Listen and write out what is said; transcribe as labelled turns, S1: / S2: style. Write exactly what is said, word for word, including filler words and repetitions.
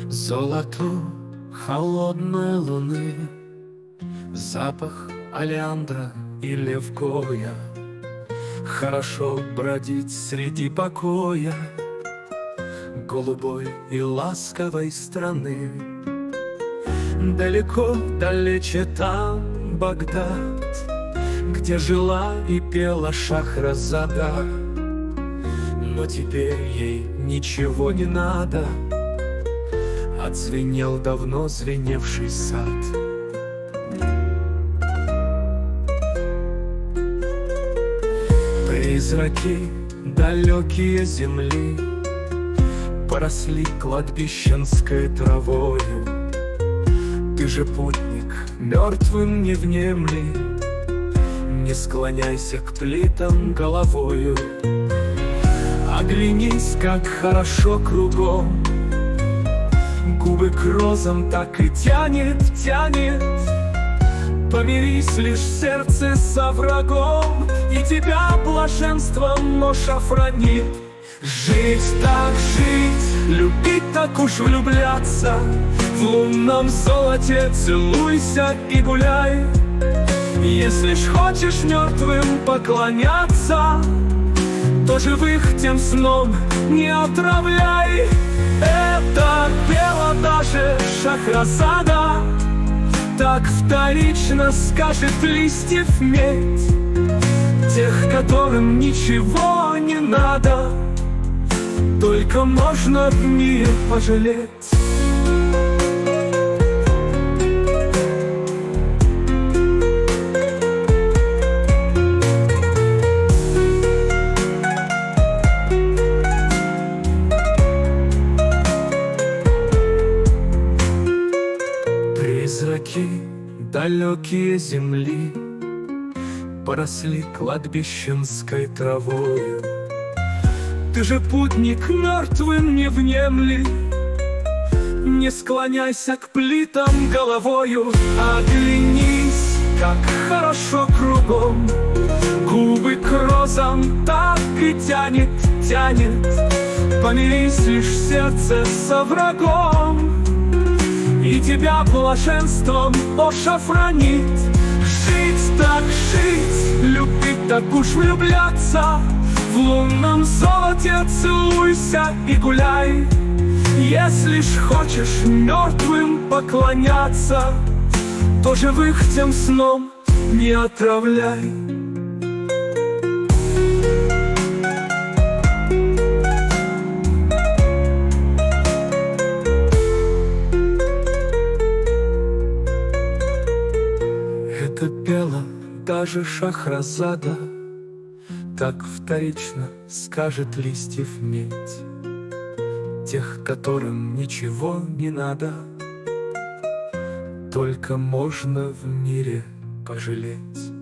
S1: Золоту холодной луны, запах олеандра и левкоя. Хорошо бродить среди покоя голубой и ласковой страны. Далеко, далече там Багдад, где жила и пела Шахразада. Но теперь ей ничего не надо, отзвенел давно звеневший сад. Призраки далекие земли поросли кладбищенской травою. Ты же, путник, мертвым не внемли, не склоняйся к плитам головою. Оглянись, как хорошо кругом, губы к розам так и тянет, тянет. Помирись лишь в сердце со врагом, и тебя блаженством ошафранит. Жить так жить, любить так уж влюбляться, в лунном золоте целуйся и гуляй. Если ж хочешь мертвым поклоняться, то живых тем сном не отравляй. Это пела даже Шахразада, так вторично скажет листьев медь. Тех, которым ничего не надо, только можно в мире пожалеть. Призраки далекие земли поросли кладбищенской травою. Ты же, путник, мертвым не внемли, не склоняйся к плитам головою. Оглянись, как хорошо кругом, губы к розам так и тянет, тянет. Помирись лишь в сердце со врагом, и тебя блаженством ошафранит. Жить так жить, любить так уж влюбляться, в лунном золоте целуйся и гуляй. Если ж хочешь мертвым поклоняться, то живых тем сном не отравляй. Это пела даже Шахразада, так вторично скажет листьев медь. Тех, которым ничего не надо, только можно в мире пожалеть.